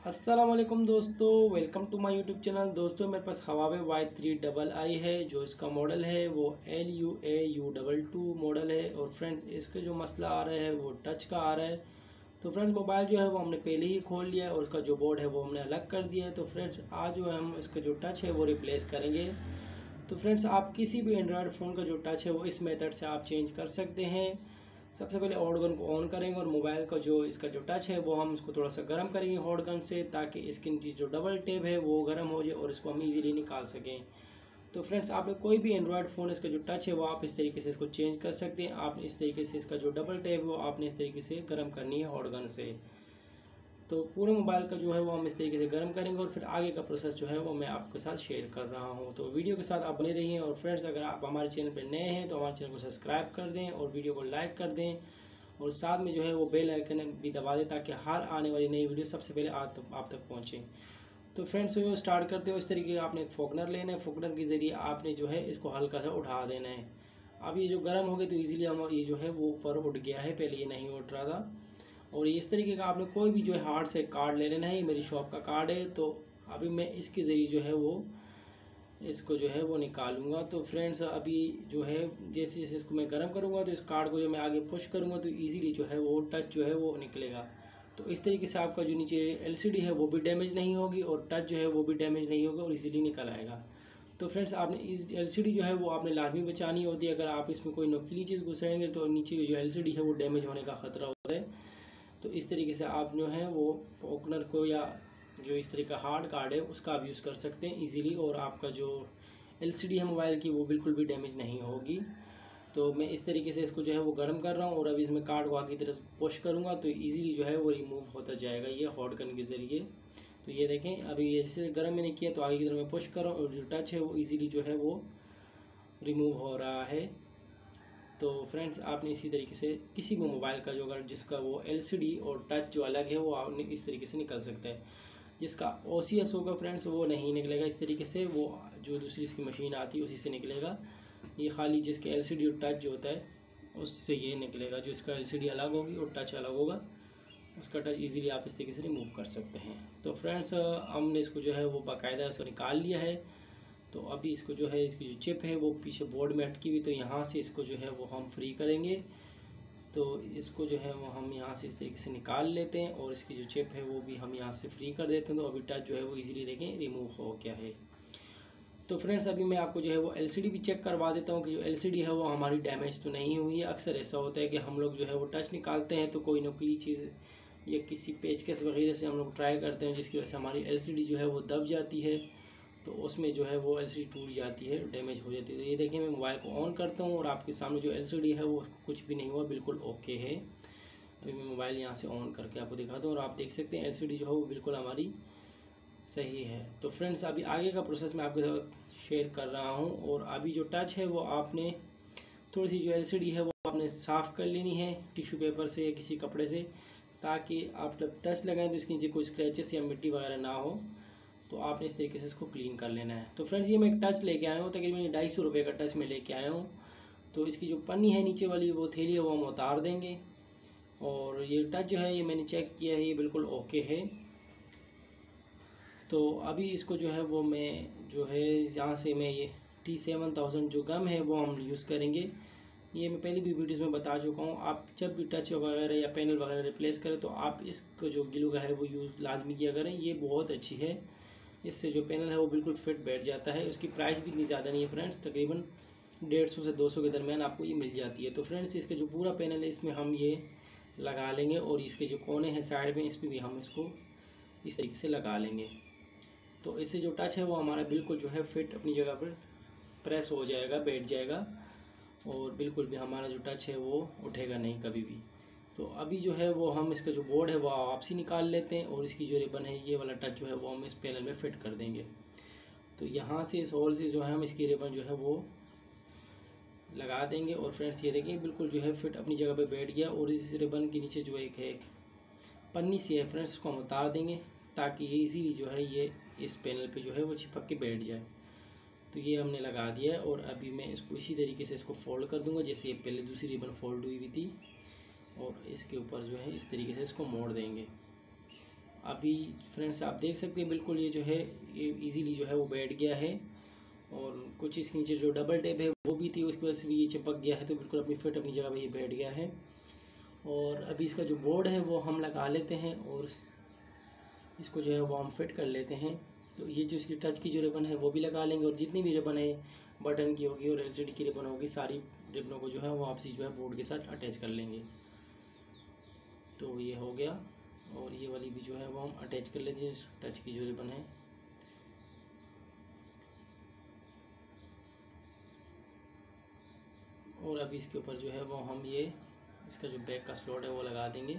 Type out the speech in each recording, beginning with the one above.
अस्सलामुअलैकुम दोस्तों, welcome to my YouTube channel. दोस्तों मेरे पास हवावे Y3II है। जो इसका मॉडल है वो LUAU22 मॉडल है। और फ्रेंड्स इसका जो मसला आ रहा है वो टच का आ रहा है। तो फ्रेंड्स मोबाइल जो है वो हमने पहले ही खोल लिया है और उसका जो बोर्ड है वो हमने अलग कर दिया है। तो फ्रेंड्स आज जो है हम इसका जो टच है वो रिप्लेस करेंगे। तो फ्रेंड्स आप किसी भी एंड्रॉयड फ़ोन का जो टच है वो इस मेथड से आप चेंज कर सकते हैं। सबसे पहले हॉट गन को ऑन करेंगे और मोबाइल का जो इसका जो टच है वो हम इसको थोड़ा सा गर्म करेंगे हॉट गन से, ताकि इसके नीचे जो डबल टैब है वो गर्म हो जाए और इसको हम इजीली निकाल सकें। तो फ्रेंड्स आपने कोई भी एंड्रॉयड फ़ोन इसका जो टच है वो आप इस तरीके से इसको चेंज कर सकते हैं। आप इस तरीके से इसका जो डबल टैब है वो आपने इस तरीके से गर्म करनी है हॉट गन से। तो पूरे मोबाइल का जो है वो हम इस तरीके से गर्म करेंगे और फिर आगे का प्रोसेस जो है वो मैं आपके साथ शेयर कर रहा हूँ। तो वीडियो के साथ आप बने रहिए। और फ्रेंड्स अगर आप हमारे चैनल पर नए हैं तो हमारे चैनल को सब्सक्राइब कर दें और वीडियो को लाइक कर दें और साथ में जो है वो बेल आइकन भी दबा दें, ताकि हर आने वाली नई वीडियो सबसे पहले आप तक पहुँचे। तो फ्रेंड्स वो स्टार्ट करते हो इस तरीके का आपने एक फोकनर लेना है। फोकनर के ज़रिए आपने जो है इसको हल्का सा उठा देना है। अब ये जो गर्म हो गए तो इजीली हम ये जो है वो ऊपर उठ गया है, पहले ये नहीं उठ रहा था। और इस तरीके का आपने कोई भी जो है हार्ड से कार्ड ले लेना है। ये मेरी शॉप का कार्ड है। तो अभी मैं इसके ज़रिए जो है वो इसको जो है वो निकालूंगा। तो फ्रेंड्स अभी जो है जैसे जैसे इसको मैं गर्म करूंगा तो इस कार्ड को जो मैं आगे पुश करूंगा तो इजीली जो है वो टच जो है वो निकलेगा। तो इस तरीके से आपका जो नीचे LCD है वो भी डैमेज नहीं होगी और टच जो है वो भी डैमेज नहीं होगा और इजीली निकल आएगा। तो फ्रेंड्स आपने इस LCD जो है वो आपने लाजमी बचानी होती है। अगर आप इसमें कोई नुकीली चीज़ घुसाएंगे तो नीचे जो LCD है वो डैमेज होने का ख़तरा होता है। तो इस तरीके से आप जो है वो ओपनर को या जो इस तरह का हार्ड कार्ड है उसका आप यूज़ कर सकते हैं इजीली, और आपका जो LCD है मोबाइल की वो बिल्कुल भी डैमेज नहीं होगी। तो मैं इस तरीके से इसको जो है वो गर्म कर रहा हूँ और अभी इसमें कार्ड को आगे की तरफ पुश करूँगा तो इजीली जो है वो रिमूव होता जाएगा ये हॉट गन के ज़रिए। तो ये देखें अभी ये जैसे गर्म मैंने किया तो आगे की तरफ मैं पुश कर रहा हूँ और जो टच है वो ईज़िली जो है वो रिमूव हो रहा है। तो फ्रेंड्स आपने इसी तरीके से किसी भी मोबाइल का जो अगर जिसका वो LCD और टच जो अलग है वो आपने इस तरीके से निकल सकता है। जिसका OCS होगा फ्रेंड्स वो नहीं निकलेगा इस तरीके से, वो जो दूसरी इसकी मशीन आती है उसी से निकलेगा। ये खाली जिसके LCD और टच जो होता है उससे ये निकलेगा। जो इसका LCD अलग होगी और टच अलग होगा उसका टच इजीली आप इस तरीके से रिमूव कर सकते हैं। तो फ्रेंड्स हमने इसको जो है वो बाकायदा इसको निकाल लिया है। तो अभी इसको जो है इसकी जो चिप है वो पीछे बोर्ड में अटकी हुई, तो यहाँ से इसको जो है वो हम फ्री करेंगे। तो इसको जो है वो हम यहाँ से इस तरीके से निकाल लेते हैं और इसकी जो चिप है वो भी हम यहाँ से फ्री कर देते हैं। तो अभी टच जो है वो इजीली देखें रिमूव हो गया है। तो फ्रेंड्स अभी मैं आपको जो है वो LCD भी चेक करवा देता हूँ कि जो LCD है वो हमारी डैमेज तो नहीं हुई है। अक्सर ऐसा होता है कि हम लोग जो है वो टच निकालते हैं तो कोई नुकीली चीज़ या किसी पेचकस वगैरह से हम लोग ट्राई करते हैं जिसकी वजह से हमारी LCD जो है वो दब जाती है, तो उसमें जो है वो LCD टूट जाती है, डैमेज हो जाती है। तो ये देखिए मैं मोबाइल को ऑन करता हूँ और आपके सामने जो LCD है वो कुछ भी नहीं हुआ, बिल्कुल ओके है। अभी मैं मोबाइल यहाँ से ऑन करके आपको दिखाता हूँ और आप देख सकते हैं LCD जो है वो बिल्कुल हमारी सही है। तो फ्रेंड्स अभी आगे का प्रोसेस मैं आपके साथ शेयर कर रहा हूँ। और अभी जो टच है वो आपने थोड़ी सी जो LCD है वो आपने साफ़ कर लेनी है टिश्यू पेपर से या किसी कपड़े से, ताकि आप जब टच लगाएं तो इसके नीचे कोई स्क्रैचेस या मिट्टी वगैरह ना हो। तो आपने इस तरीके से इसको क्लीन कर लेना है। तो फ्रेंड्स ये मैं एक टच लेके आया हूँ, तकरीबन 250 रुपये का टच मैं लेके आया हूँ। तो इसकी जो पन्नी है नीचे वाली वो थैली है वो हम उतार देंगे। और ये टच जो है ये मैंने चेक किया है ये बिल्कुल ओके है। तो अभी इसको जो है वो मैं जो है यहाँ से मैं ये T7000 जो गम है वो हम यूज़ करेंगे। ये मैं पहले भी वीडियोज़ में बता चुका हूँ। आप जब भी टच वगैरह या पैनल वगैरह रिप्लेस करें तो आप इसको जो ग्लू का है वो यूज़ लाजमी किया करें, ये बहुत अच्छी है। इससे जो पैनल है वो बिल्कुल फिट बैठ जाता है। उसकी प्राइस भी इतनी ज़्यादा नहीं है फ्रेंड्स, तकरीबन 150 से 200 के दरमियान आपको ये मिल जाती है। तो फ्रेंड्स इसका जो पूरा पैनल है इसमें हम ये लगा लेंगे और इसके जो कोने हैं साइड में इस पर भी हम इसको इस तरीके से लगा लेंगे। तो इससे जो टच है वो हमारा बिल्कुल जो है फिट अपनी जगह पर प्रेस हो जाएगा, बैठ जाएगा और बिल्कुल भी हमारा जो टच है वो उठेगा नहीं कभी भी। तो अभी जो है वो हम इसका जो बोर्ड है वो वापसी निकाल लेते हैं और इसकी जो रिबन है ये वाला टच जो है वो हम इस पैनल में फ़िट कर देंगे। तो यहाँ से इस होल से जो है हम इसकी रिबन जो है वो लगा देंगे और फ्रेंड्स ये देखिए बिल्कुल जो है फिट अपनी जगह पे बैठ गया। और इस रिबन के नीचे जो एक पन्नी सी है फ्रेंड्स उसको हम उतार देंगे ताकि ये इजीली जो है ये इस पैनल पे जो है वो चिपक के बैठ जाए। तो ये हमने लगा दिया है और अभी मैं इसको इसी तरीके से इसको फोल्ड कर दूंगा जैसे ये पहले दूसरी रिबन फोल्ड हुई थी। और इसके ऊपर जो है इस तरीके से इसको मोड़ देंगे अभी फ्रेंड्स आप देख सकते हैं बिल्कुल ये जो है ये इजीली जो है वो बैठ गया है। और कुछ इसके नीचे जो डबल टेप है वो भी थी, उसकी वजह से भी ये चिपक गया है, तो बिल्कुल अपनी फिट अपनी जगह पे ये बैठ गया है। और अभी इसका जो बोर्ड है वो हम लगा लेते हैं और इसको जो है वो हम फिट कर लेते हैं। तो ये जो इसकी टच की जो रिबन है वो भी लगा लेंगे, और जितनी भी रिबन है बटन की होगी और LCD की रिबन होगी, सारी रिबनों को जो है वो आपसी जो है बोर्ड के साथ अटैच कर लेंगे। तो ये हो गया, और ये वाली भी जो है वो हम अटैच कर लेते हैं, टच की जो रिबन है। और अभी इसके ऊपर जो है वो हम ये इसका जो बैक का स्लॉट है वो लगा देंगे।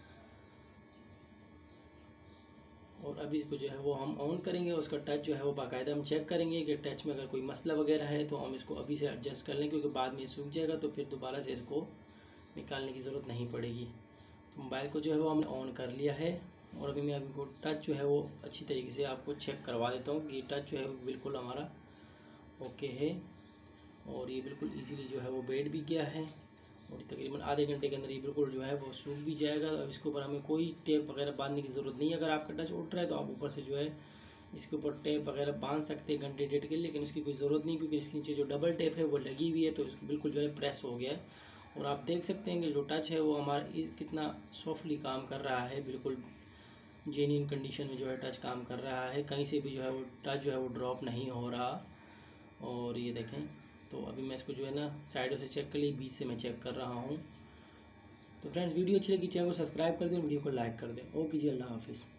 और अभी इसको जो है वो हम ऑन करेंगे, उसका टच जो है वो बाकायदा हम चेक करेंगे कि टच में अगर कोई मसला वगैरह है तो हम इसको अभी से एडजस्ट कर लें, क्योंकि बाद में ये सूख जाएगा तो फिर दोबारा से इसको निकालने की ज़रूरत नहीं पड़ेगी। तो मोबाइल को जो है वो हमने ऑन कर लिया है, और अभी मैं अभी को टच जो है वो अच्छी तरीके से आपको चेक करवा देता हूँ कि टच जो है वो बिल्कुल हमारा ओके है। और ये बिल्कुल इजीली जो है वो बैठ भी गया है, और तकरीबन आधे घंटे के अंदर ये बिल्कुल जो है वो सूख भी जाएगा। अब इसके ऊपर हमें कोई टेप वगैरह बांधने की ज़रूरत नहीं है। अगर आपका टच उठ रहा है तो आप ऊपर से जो है इसके ऊपर टेप वगैरह बांध सकते हैं घंटे डेढ़ के लिए, लेकिन इसकी कोई ज़रूरत नहीं, क्योंकि इसके नीचे जो डबल टेप है वो लगी हुई है, तो इसको बिल्कुल जो है प्रेस हो गया है। और आप देख सकते हैं कि जो टच है वो हमारा कितना सॉफ्टली काम कर रहा है, बिल्कुल जेन्युइन कंडीशन में जो है टच काम कर रहा है, कहीं से भी जो है वो टच जो है वो ड्रॉप नहीं हो रहा। और ये देखें, तो अभी मैं इसको जो है ना साइडों से चेक कर ली, बीच से मैं चेक कर रहा हूँ। तो फ्रेंड्स वीडियो अच्छी लगी चैनल को सब्सक्राइब कर दें, वीडियो को लाइक कर दें। ओके जी, अल्लाह हाफिज़।